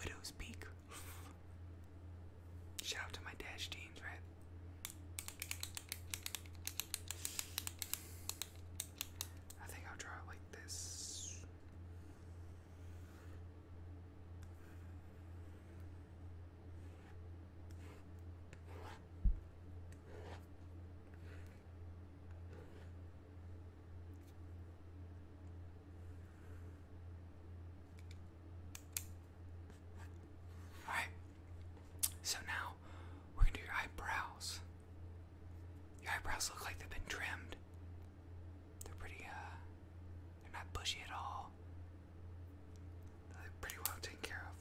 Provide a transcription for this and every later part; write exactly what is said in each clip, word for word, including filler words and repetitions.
widow's peak. Shout out to my dash jeans, right? I think I'll draw it like this. Alright, so now we're gonna do your eyebrows. Your eyebrows look like they've been trimmed. They're pretty, uh, they're not bushy at all. They're pretty well taken care of.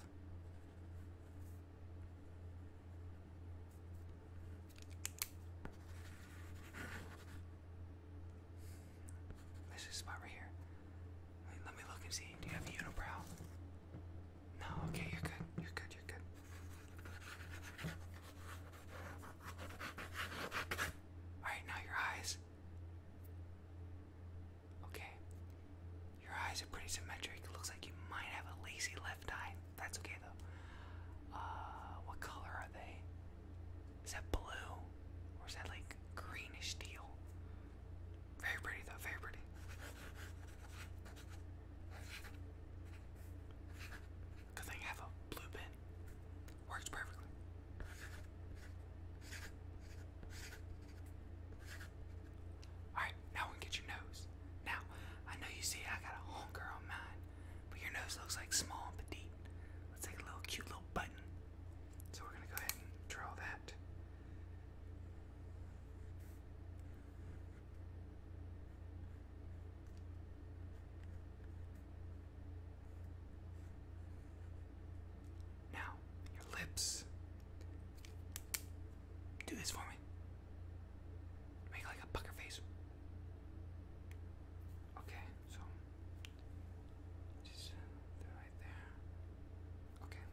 This is a spot right here. Wait, let me look and see. Do you have a unibrow? No, okay, you're good. You're good, you're good. Alright, now your eyes. Okay. Your eyes are pretty symmetric. It looks like you might have a lazy left eye. That's okay though. Uh, what color are they? Is that blue? Or is that like greenish teal? Very pretty though, very pretty. Good thing I have a blue pen. Works perfectly. Alright, now we can get your nose. Now, I know you see I got a honker on mine, but your nose looks like small and petite. Let's take a little cute little button. So we're gonna go ahead and draw that. Now, your lips. Do this for me. Make like a pucker face. Okay, so just do it right there. Okay.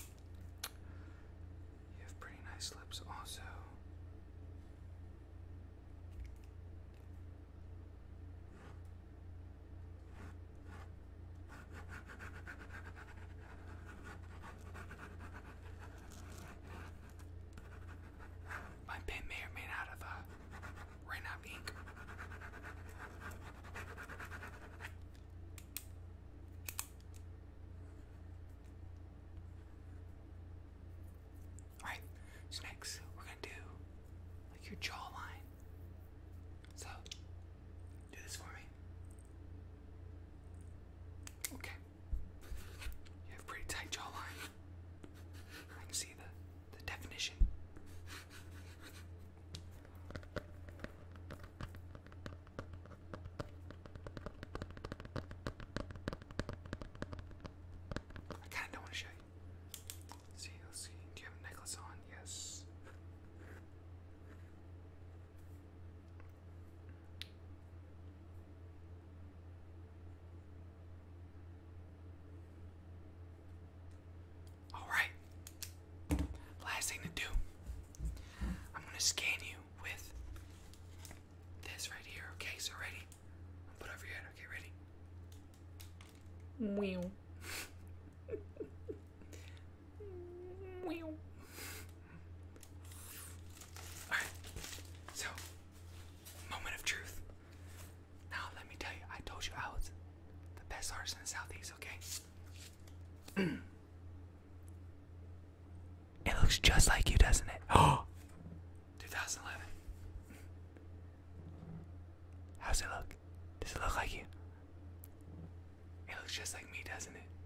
You have pretty nice lips also. My pen may or may not have uh, ran out of ink. Alright, so next we're gonna do like your jawline. So, do this for me. Okay. You have pretty tight jawline. I can see the, the definition. I kinda don't want to show you. Let's see, let's see. Do you have a necklace on? Yes. Alright. Last thing to do. I'm gonna scan you with this right here. Okay, so ready? I'll put it over your head. Okay, ready? Meow. Meow. Alright, so, moment of truth. Now, let me tell you, I told you I was the best artist in the Southeast, okay? It looks just like you, doesn't it? Oh! twenty eleven. How's it look? Does it look like you? It looks just like me, doesn't it?